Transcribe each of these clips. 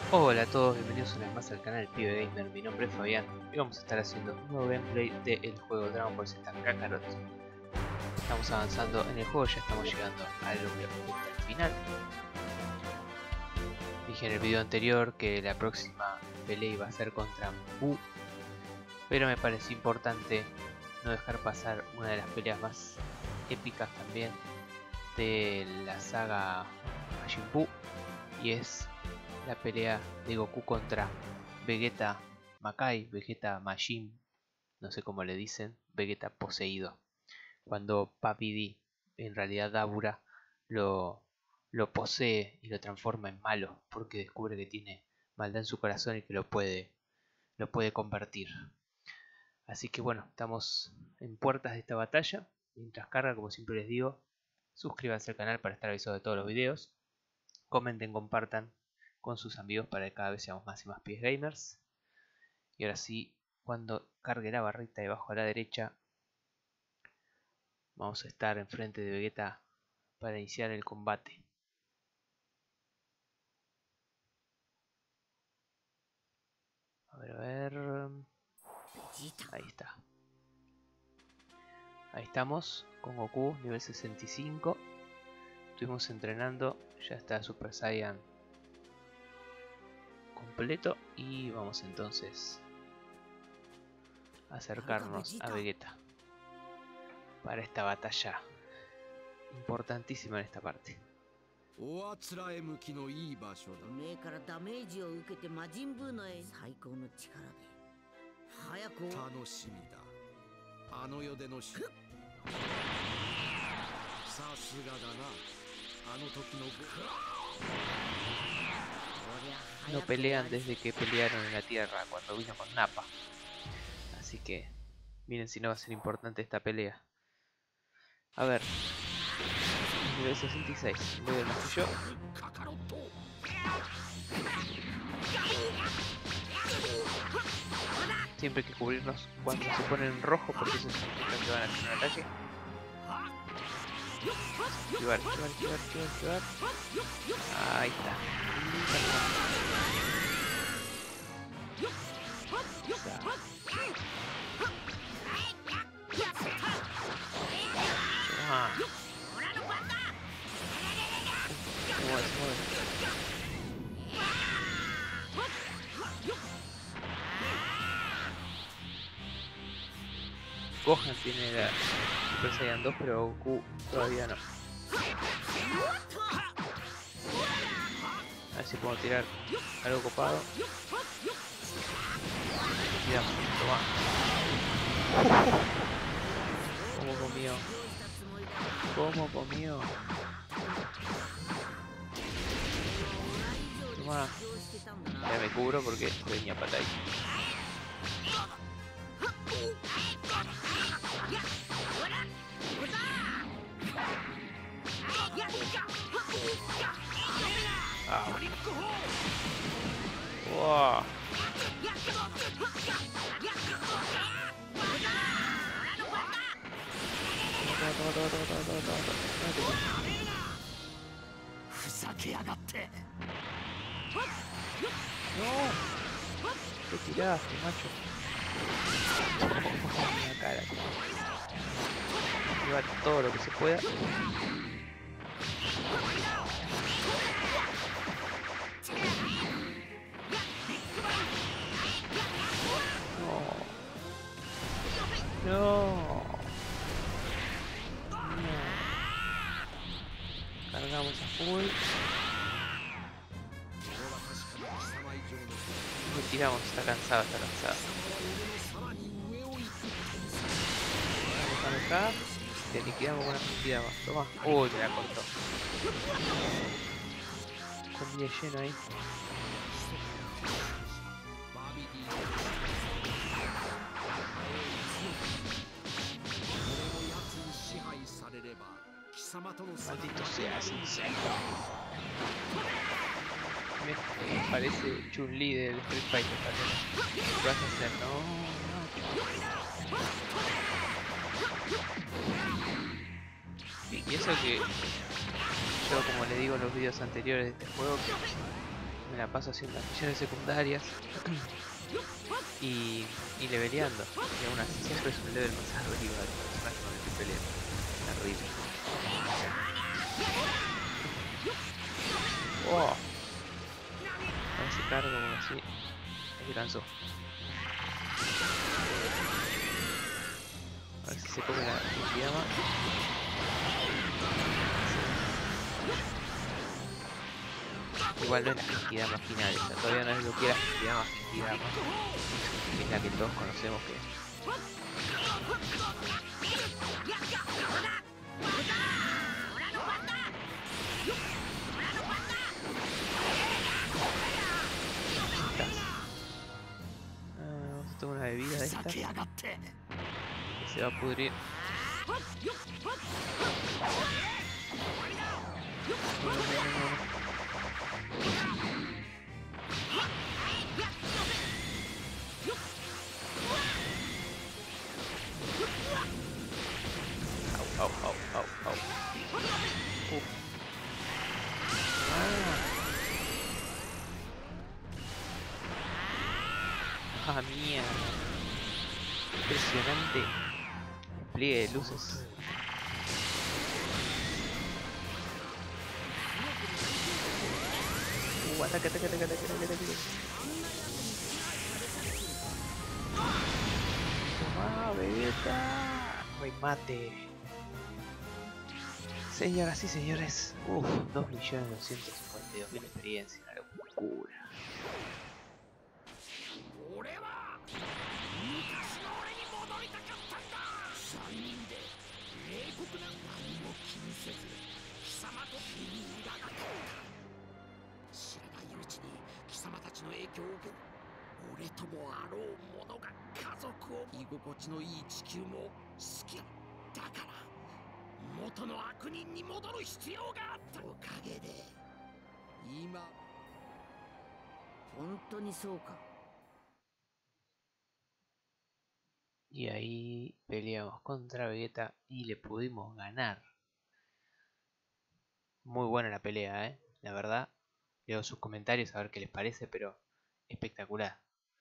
Hola a todos, bienvenidos una vez más al canal Pibe Gamer, mi nombre es Fabián y vamos a estar haciendo un nuevo gameplay del juego Dragon Ball Z Kakarot. Estamos avanzando en el juego, ya estamos llegando al final. Dije en el video anterior que la próxima pelea iba a ser contra Buu, pero me pareció importante no dejar pasar una de las peleas más épicas también de la saga Majin Buu, y es la pelea de Goku contra Vegeta Makai, Vegeta Majin, no sé cómo le dicen, Vegeta poseído. Cuando Papi D, en realidad Dabura, lo posee y lo transforma en malo, porque descubre que tiene maldad en su corazón y que lo puede convertir. Así que bueno, estamos en puertas de esta batalla. Mientras carga, como siempre les digo, suscríbanse al canal para estar avisados de todos los videos. Comenten, compartan con sus amigos para que cada vez seamos más y más pies gamers. Y ahora sí, cuando cargue la barrita de abajo a la derecha, vamos a estar enfrente de Vegeta para iniciar el combate. A ver. Ahí está. Ahí estamos con Goku, nivel 65. Estuvimos entrenando, ya está Super Saiyan completo. Y vamos entonces a acercarnos a Vegeta para esta batalla importantísima en esta parte. おあつらえ向きのいい場所だ。 目からダメージを受けて魔人ブーの最高の力で早く楽しみだ。あの世でのさすがだな。あの時の No pelean desde que pelearon en la tierra cuando vino con Nappa. Así que miren si no va a ser importante esta pelea. A ver. Nivel 66. Voy a más que yo. Siempre hay que cubrirnos cuando se ponen en rojo, porque eso significa que van a hacer un ataque. Esquivar, esquivar, esquivar, esquivar, esquivar. Ahí está. Gohan tiene la Super Saiyan 2, pero Goku todavía no. A ver si puedo tirar algo copado. Tiramos, toma. ¿Cómo comió? ¿Cómo comió? Toma. Ya me cubro porque venía para ahí. Ah. Wow. No. ¿Qué tiraste, macho? La cara. Lleva todo lo que se pueda. No. Cargamos a full. Lo tiramos, está cansado, está cansado. Vamos acá. Te liquidamos con una cantidad más. Toma. Uy, me la cortó. Comida lleno ahí. Maldito sea, sincero. Me parece Chun-Li del Street Fighter también. ¿Qué vas a hacer? No. Y eso que yo, como le digo en los videos anteriores de este juego, que me la paso haciendo las misiones secundarias y leveleando. Y aún así siempre es un level más arriba del personaje con el que peleo. Terrible. ¡Oh! A ver si cargo como así. Me cansó. A ver si se come la Genkidama. Igual no es la Genkidama final, esta todavía no es lo que era Genkidama, que es la que todos conocemos que vamos a tomar una bebida de esta que se va a pudrir. Au, au, au, au. Ah, mierda. Impresionante pliegue de luces. Ataca, ataca, ataca, ataca, ataca, ataca. Toma, Vegeta. Remate. Señoras y señores, 2.252.000 experiencia, una locura. Y ahí peleamos contra Vegeta y le pudimos ganar. Muy buena la pelea, la verdad. Leo sus comentarios a ver qué les parece, pero espectacular.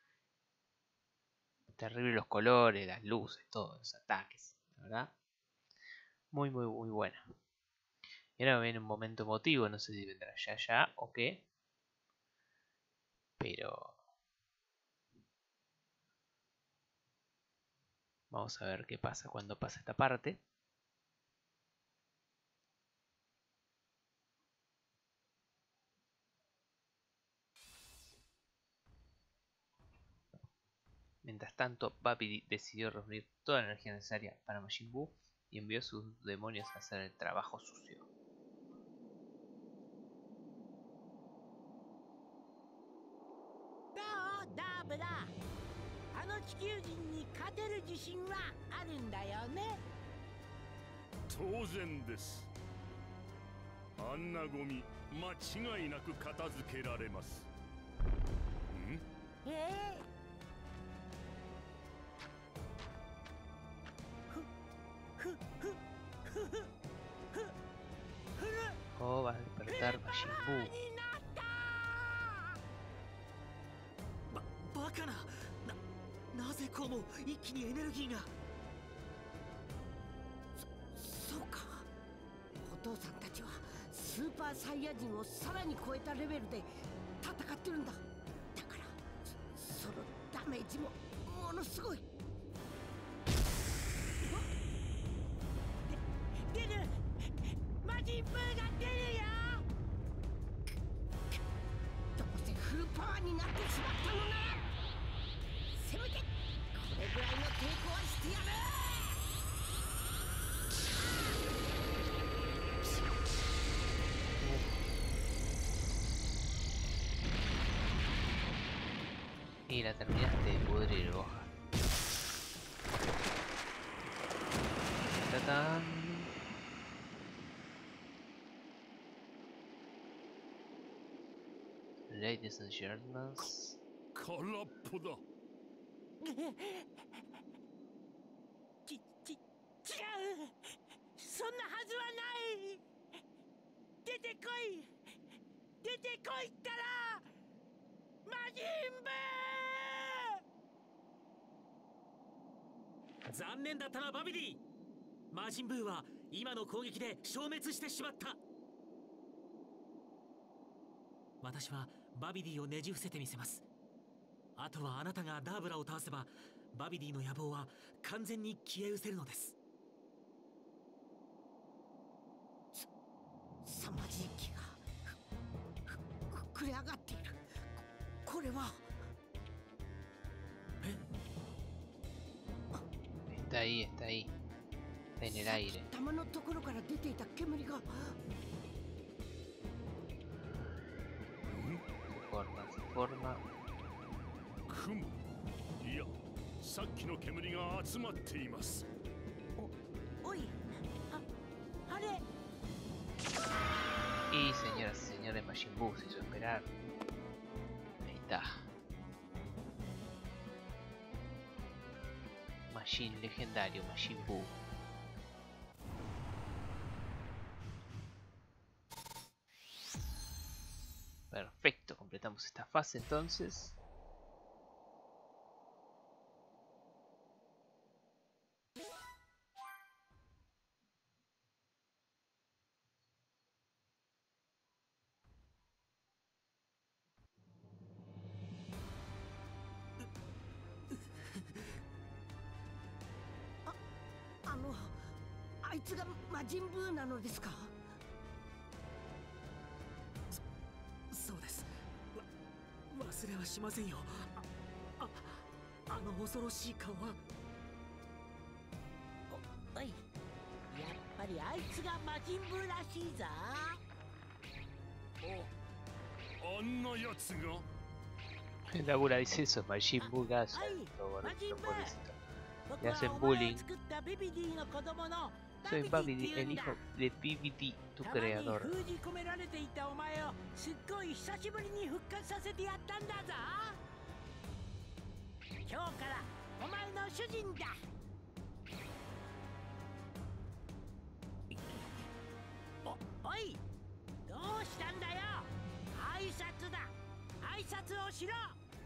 Terrible los colores, las luces, todos los ataques, la verdad. Muy buena. Y ahora viene un momento emotivo, no sé si vendrá ya o qué. Pero vamos a ver qué pasa cuando pasa esta parte. Mientras tanto, Papi decidió reunir toda la energía necesaria para Majin Buu y envió a sus demonios a hacer el trabajo sucio. Oh, va a despertar Majin Buu. バカな。なぜこうも一気にエネルギーが。 そうか。お父さんたちはスーパーサイヤ人をさらに超えたレベルで戦ってるんだ。だからそのダメージもものすごい。出る。マジンブーが出るよ。どうせフルパワーになってしまったのならせめてこれぐらいの抵抗はしてやる。 Y la terminaste de pudrir, Gohan. ¡Tatán! Ladies and gentlemen. 空っぽだ。 違う。そんなはずはない。出てこい。出てこいったら。 残念だったなバビディ。魔人ブーは今の攻撃で消滅してしまった。私はバビディをねじ伏せてみせます。あとはあなたがダーブラを倒せばバビディの野望は完全に消え失せるのです。 凄まじい気が膨れ上がっている。これは Está ahí, está ahí. Está en el aire. 玉のところから出ていた煙が Se forma. 雲。いや、さっきの煙が集まっています。 おい、あれ Y señoras y señores, Majin Buu se hizo esperar. Ahí está. Majin legendario, Majin Buu. Perfecto, completamos esta fase entonces. あのあいつが魔人ブーなのですか。 そうです。忘れはしませんよ。あの恐ろしい顔は。 おい、やっぱりあいつが魔人ブーらしいぞ。 あんなやつが。 Laura dice eso, Majin Buu Gas, pobrecito. Le hacen bullying. Soy Babidi, el hijo de BBD, tu creador. すっごい久しぶりに復活させてやったんだぞ。今日からお前の主人だ。おい、どうしたんだよ。挨拶だ。挨拶をしろ。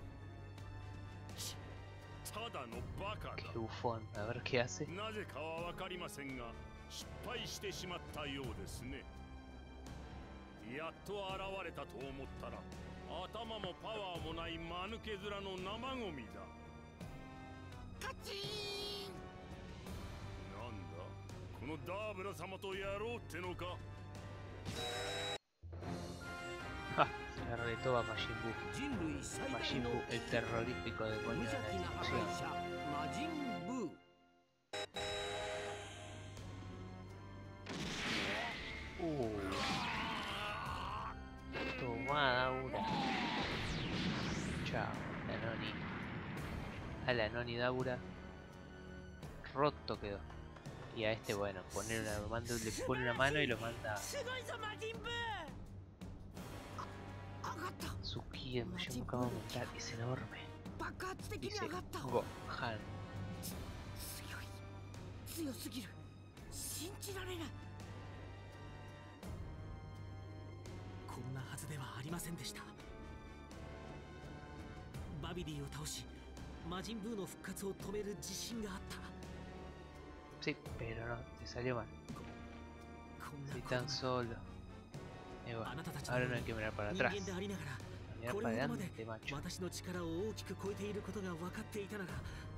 ただのバカだ。 Qué bufón, a ver qué hace. なぜかはわかりませんが、失敗してしまったようですね。やっと現れたと思ったら、頭もパワーもない間抜け面の生ゴミだ。 カチーン。 なんだ、このダーブラ様とやろうってのか。 Ja, se le retó a Majin Buu. Majin Buu, el terrorífico demonio de la destrucción. Toma, Daura. Chao, la Noni. A la Noni Daura. Roto quedó. Y a este, bueno, le pone una mano y lo manda. Su ki de Majin Buu acaba de aumentar, es enorme. Dice Gohan. 強すぎる。信じられない。 こんなはずではありませんでした。バビディを倒し魔人ブーの復活を止める自信があった。 Sí, pero no, te salió mal. Si tan solo. Ahora no hay que mirar para atrás. Mirar para adelante, macho. 私の力を大きく超えていることが分かっていたなら、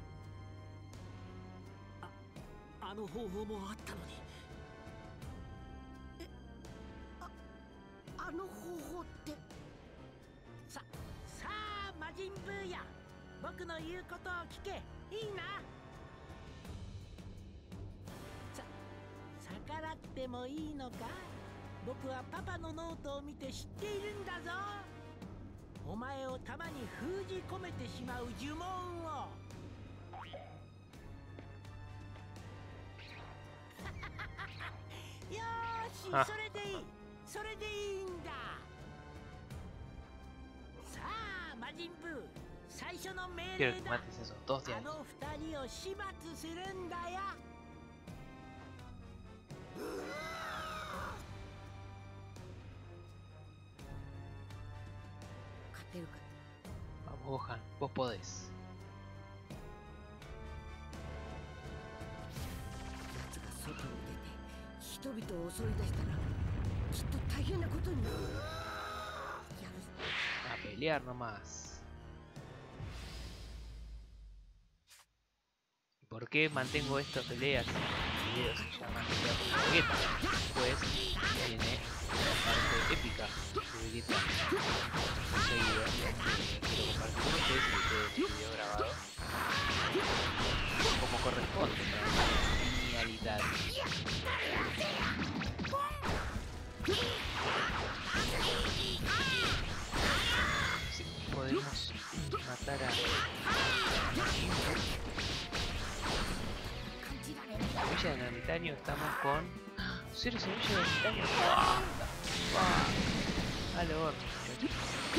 あの方法もあったのに。 あの方法って。さあ魔人ブーや、僕の言うことを聞け。いいな。逆らってもいいのか。僕はパパのノートを見て知っているんだぞ。お前を弾に封じ込めてしまう呪文を。よーし、それでいい。それでいいんだ。さあ魔人ブー、最初の命令だ。あの二人を始末するんだよ。勝てるか。 Gohan, vos podés. 奴が外に出て人々を襲い出したらきっと大変なことになる。やる A pelear nomás. ¿Por qué mantengo estas peleas? El video se llama Pelea contra Vegeta. Después viene la parte épica de Vegeta. Seguido, quiero compartir con ustedes el video grabado como corresponde, ¿no? Genialidad. Sí, podemos matar a Semilla de ermitaño. Estamos con 0 semillas de ermitaño. ¡Wow! Al horno, muchachos.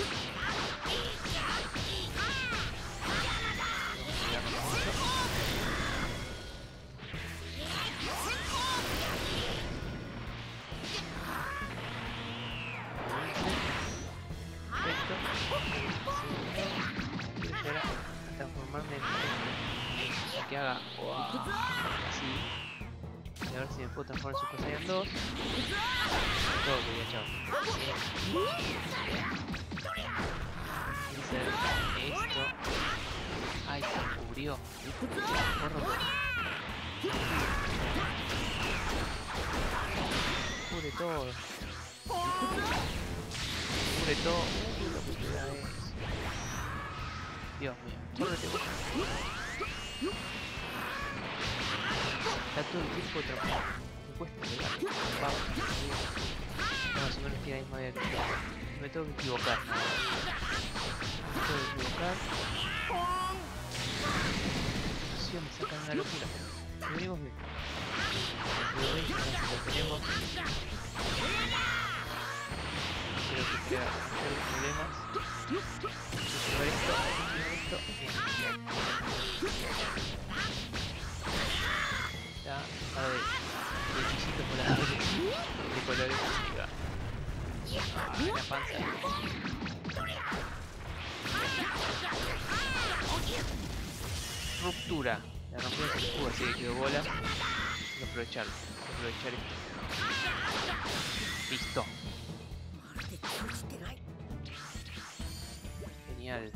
Quiero llegar a transformarme en que haga así. Y a ver si me puedo transformar en Super Saiyan 2. Todo quería, chao. Esto. Ay, se cubrió. Cubre todo. Cubre todo. Lo que te da es. Dios mío, córrete vos. Está todo el tiempo atrapado. Me cuesta pegar. Vamos. Más o menos tiene la misma idea que yo. Me tengo que equivocar. Me tengo que equivocar. Sí, me sacan una locura. Lo venimos bien. Lo veis, lo tenemos. Creo que crea muchos problemas. Sobre esto. Bien. Ya, a ver. Requisitos voladores de colores. La panza. Ruptura. La rompió el escudo, así que quedó bola. Hay que aprovecharlo. Hay que aprovechar esto. Listo. Genial.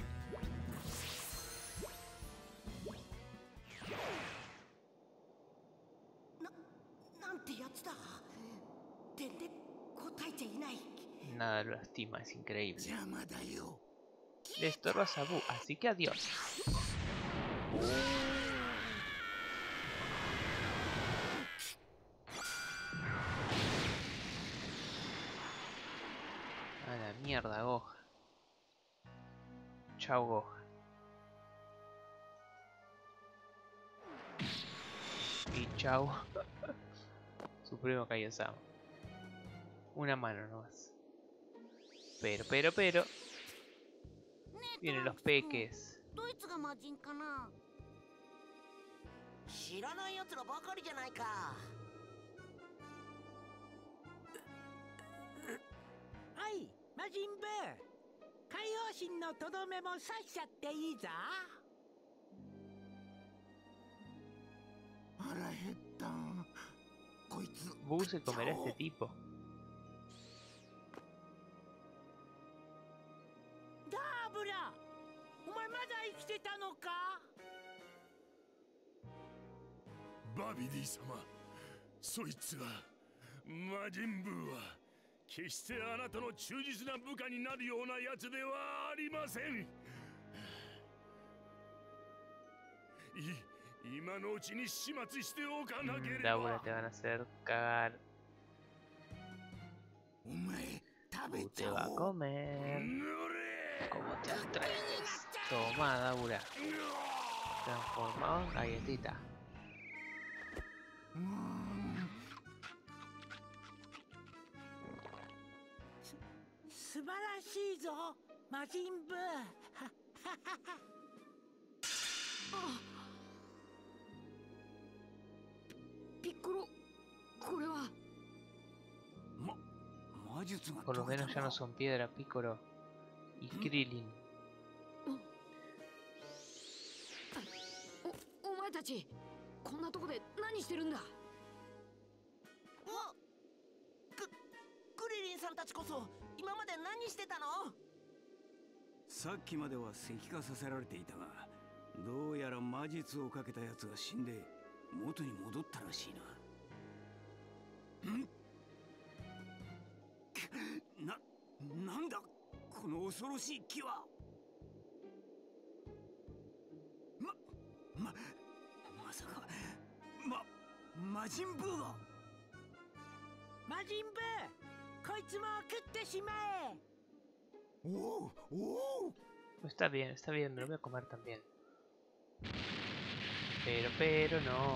Nada lo lastima, es increíble. Le estorbas a Buu, así que adiós. A la mierda, Gohan. Chao, Gohan. Y chao. Supremo Kaiosama. Una mano nomás. Pero. Vienen los peques. 知らない奴らばかりじゃないか。 はい、魔人ブー。海王神のとどめも刺しちゃっていいぞ。 腹減った。こいつ。 Buu se comerá a este tipo. ダーブラ、お前まだ生きてたのか。 バビディ様、そいつは魔人ブーは決してあなたの忠実な部下になるようなやつではありません。今のうちに始末しておかなければ。 Daura, te van a hacer cagar. お前食べ Buu ち te ゃ va a おう。 comer. ぬれ。 Como te atreves. Toma, Daura. Transformado en galletita. 素晴らしいぞ、魔人ブー。 ピッコロ、これは。 魔術が Por lo 解けた menos ya の no son piedra, Piccolo y Krillin. たちこんなとこで何してるんだ。 クリリンさんたちこそ今まで何してたの？ さっきまでは石化させられていたが、どうやら魔術をかけたやつが死んで元に戻ったらしいな。なんだこの恐ろしい木は。まさか魔人ブーが。 魔人ブー、こいつも食ってしまえ。 Está bien, me lo voy a comer también. Pero no.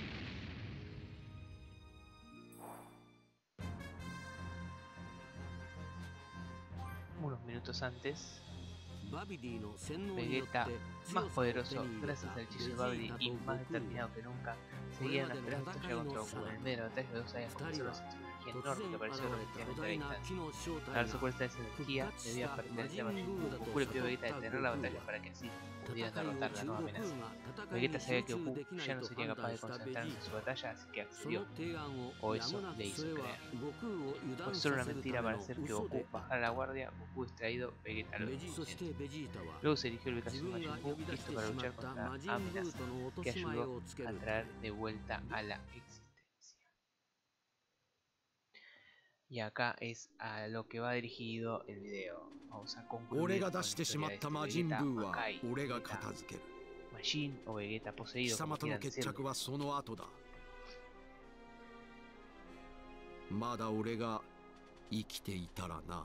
Unos minutos antes, Vegeta, más poderoso gracias al hechizo de Babidi y más determinado que nunca, seguía una feroz batalla contra Goku. En el medio de la batalla, los dos habían comenzado a sentir una energía enorme que pareció relativamente a distancia. Al darse cuenta de esa energía, debía pertenecer a Majin Buu. Goku le pidió a Vegeta detener la batalla para que así pudieran derrotar la nueva amenaza. Vegeta sabía que Goku ya no sería capaz de concentrarse en su batalla, así que accedió, o eso le hizo creer. Fue solo una mentira para hacer que Goku bajara la guardia. Goku distraído, Vegeta lo hizo. Luego se dirigió a la ubicación de Majin Buu, listo para luchar contra la amenaza que ayudó a traer de vuelta a la existencia. Y acá es a lo que va dirigido el video. Vamos a concluir con la historia de este Vegeta Makai, Vegeta Majin o Vegeta poseído, como quieran decirlo. まだ俺が生きていたらな。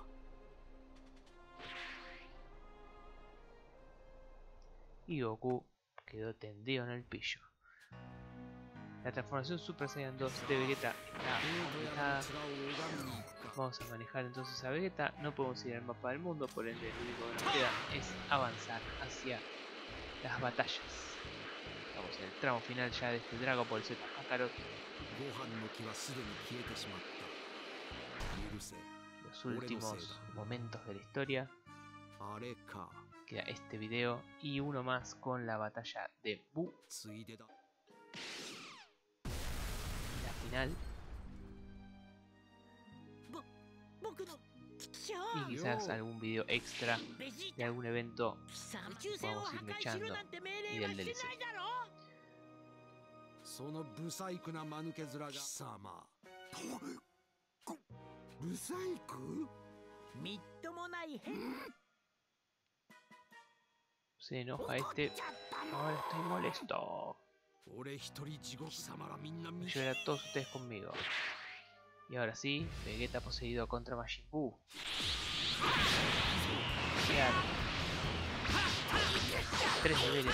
Y Goku quedó tendido en el piso. La transformación Super Saiyan 2 de Vegeta está completada. Vamos a manejar entonces a Vegeta. No podemos ir al mapa del mundo, por ende lo único que nos queda es avanzar hacia las batallas. Estamos en el tramo final ya de este Dragon Ball Z Kakarot. Los últimos momentos de la historia. Queda este video y uno más con la batalla de Buu. La final. Y quizás algún video extra de algún evento vamos a ir echando y del DLC. そのブサイクな間抜け面が貴様。ブサイク？ みっともない変。 Se enoja este. Ahora estoy molesto. Llorar a todos ustedes conmigo. Y ahora sí, Vegeta poseído contra Majin Buu. Claro. 3 niveles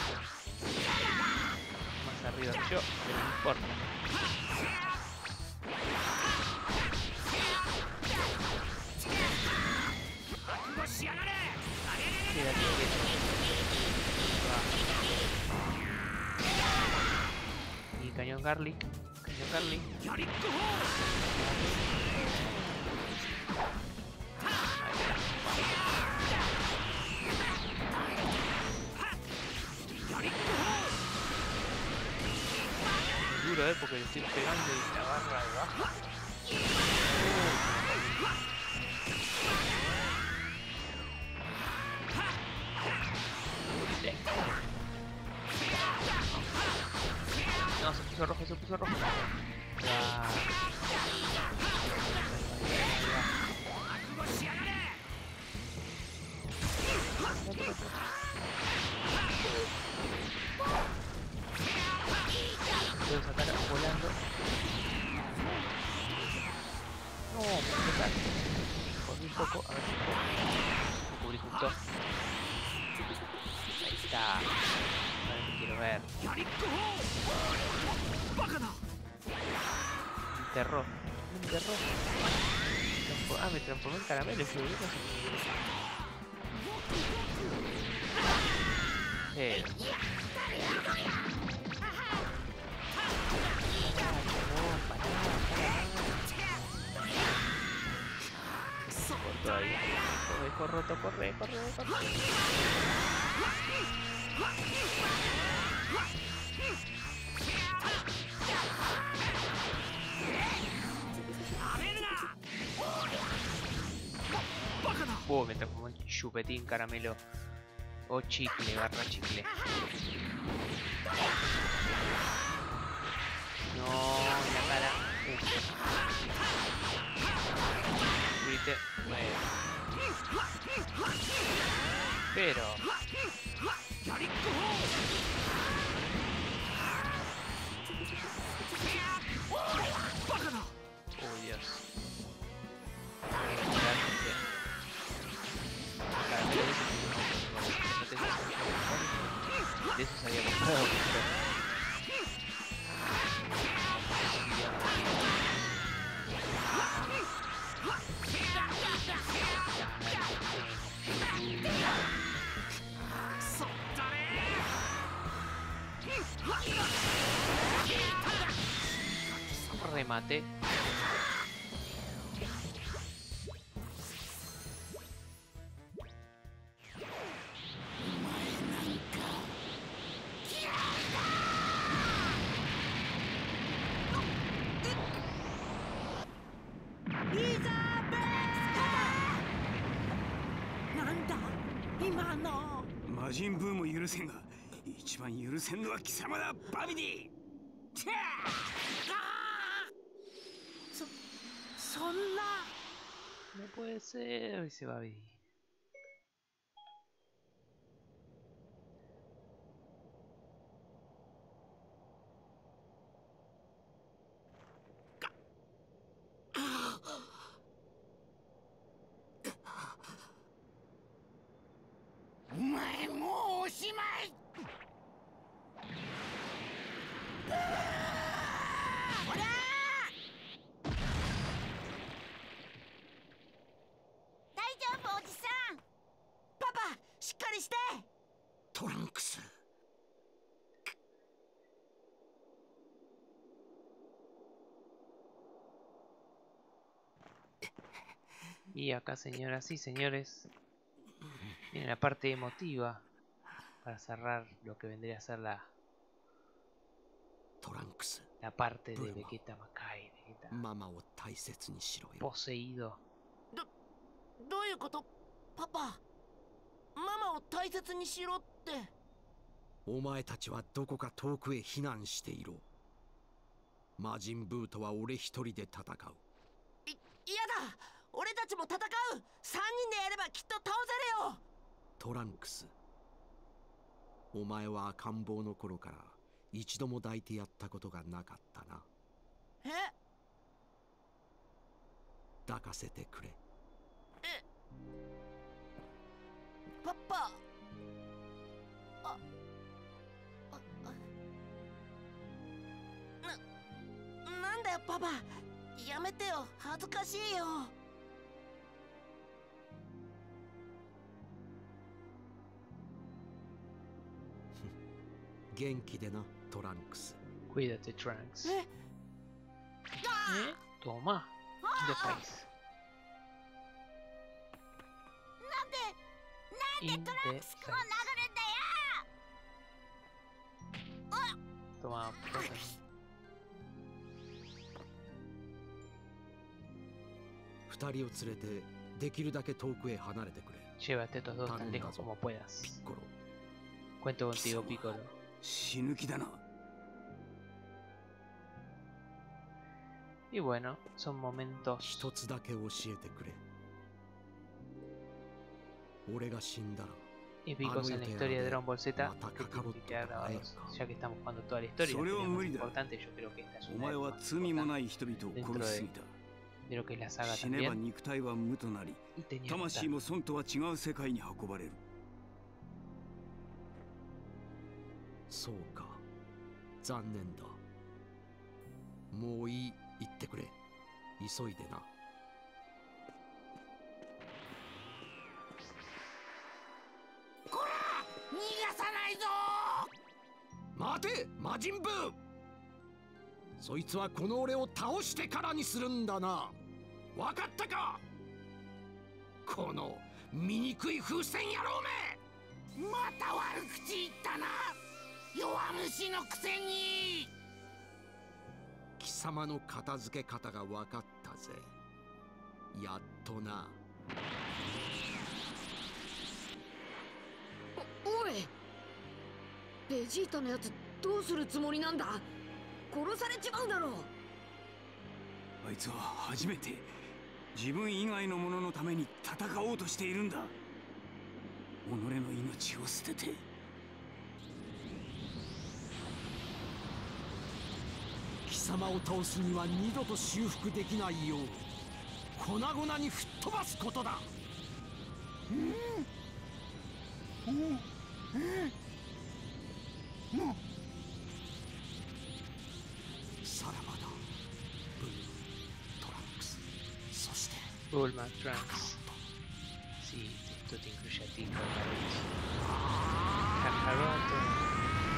más arriba que yo, pero no importa. Quédate quieto. Y cañón Garlic. Cañón Garlic. Duro, porque le estoy pegando y la barra de abajo. No, se puso rojo, se puso rojo. Puedo sacar volando. No, me sacar. Corrí un poco, a ver si puedo. Me cubrí justo. Ahí está. Ahora te quiero ver. Un terror. Un terror. Ah, me transformé en caramelo. Corre, corre, corre, corre. Mientras como un chupetín caramelo o chicle, barra chicle. No, la cara. ¿Viste? Bueno. Pero oh Dios. De eso se había comprado. Remate. 魔人ブーも許せんが、一番許せんのは貴様だ、バビディ。 そんな。 No puede ser, dice Babi. トランクス。 Y acá, señoras y señores, viene la parte emotiva para cerrar lo que vendría a ser la parte de Vegeta Makai, Vegeta poseído. どういうこと？パパ、ママを大切にしろって。 お前たちはどこか遠くへ避難していろ。魔人ブーとは俺一人で戦う。 いやだ、俺たちも戦う。3人でやればきっと倒せるよ。 トランクス、お前は赤ん坊の頃から一度も抱いてやったことがなかったな。 え？ 抱かせてくれ。 パパ。なんだよパパ、やめてよ、恥ずかしいよ。 元気でな、トランクス。 Cuídate, Trunks. Toma. De país. なんでトランクス君を殴るんだよ。 Toma. 二人を連れてできるだけ遠くへ離れてくれ。 Llévate estos dos tan lejos como puedas. Cuento contigo, Piccolo. 死ぬ気だな。 Y bueno, son momentos. 一つだけ教えてくれ。俺が死んだら épicos en la historia de Dragon Ball Z que tienen que quedar grabados, ya que estamos jugando toda la historia. Lo más importante, yo creo que esta es お una 前 de は las 罪 cosas もない人々を殺しすぎた。 de lo que es la saga 死ねば también. 肉体は無となり、 Y tenía 魂も損とは違う世界に運ばれる。 そうか、残念だ。もういい、言ってくれ。急いでな。 こら、逃がさないぞ。 待て、魔人ブー。そいつはこの俺を倒してからにするんだな。わかったか？この醜い風船野郎め。 また悪口言ったな。 弱虫のくせに。 貴様の片付け方が分かったぜ。やっとな。 おい、ベジータのやつどうするつもりなんだ。殺されちまうだろう。 あいつは初めて自分以外の者のために戦おうとしているんだ。己の命を捨てて。 貴様を倒すには二度と修復できないよう粉々に吹っ飛ばすことだ。さらばだ、ブルー、トランクス、そして Bulma, Trunks. Sí, esto te incluye a ti, Kakaroto.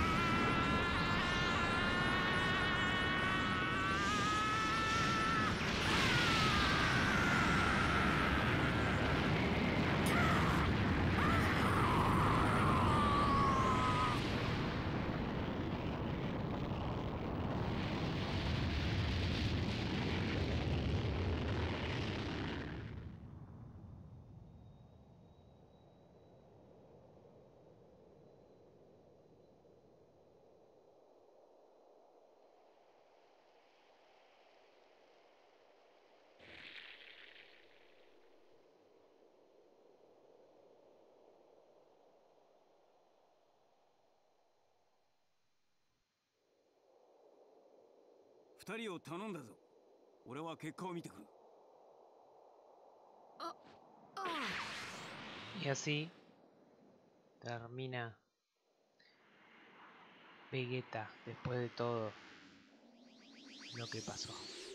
...2人を頼んだぞ。俺は結果を見てくる。 Y así termina Vegeta después de todo lo que pasó.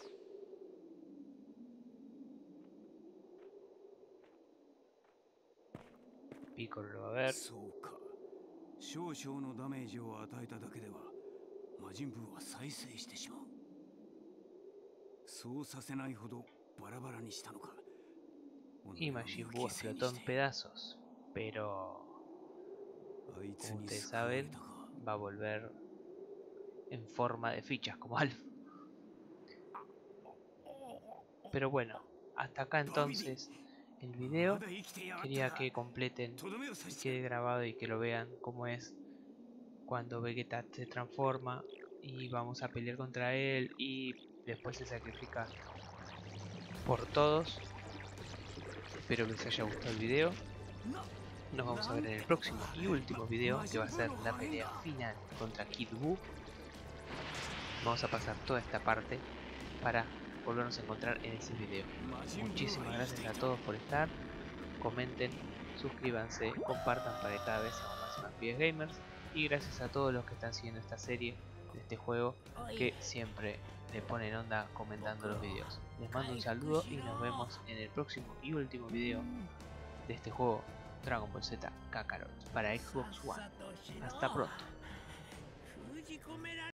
Piccolo lo va a ver. そうか。少々のダメージを与えただけでは魔人ブーは再生してしまう。そうさせないほどバラバラにしたのか。 Y Majin Buu explotó en pedazos, pero como ustedes saben, va a volver en forma de fichas como Alf. Pero bueno, hasta acá entonces el video. Quería que completen, que quede grabado y que lo vean cómo es cuando Vegeta se transforma y vamos a pelear contra él y después se sacrifica por todos. Espero que les haya gustado el video. Nos vamos a ver en el próximo y último video, que va a ser la pelea final contra Kid Buu. Vamos a pasar toda esta parte para volvernos a encontrar en ese video. Muchísimas gracias a todos por estar. Comenten, suscríbanse, compartan para que cada vez seamos más y más pibes gamers. Y gracias a todos los que están siguiendo esta serie de este juego, que siempre le ponen onda comentando los videos. Les mando un saludo y nos vemos en el próximo y último video de este juego, Dragon Ball Z Kakarot, para Xbox One. Hasta pronto.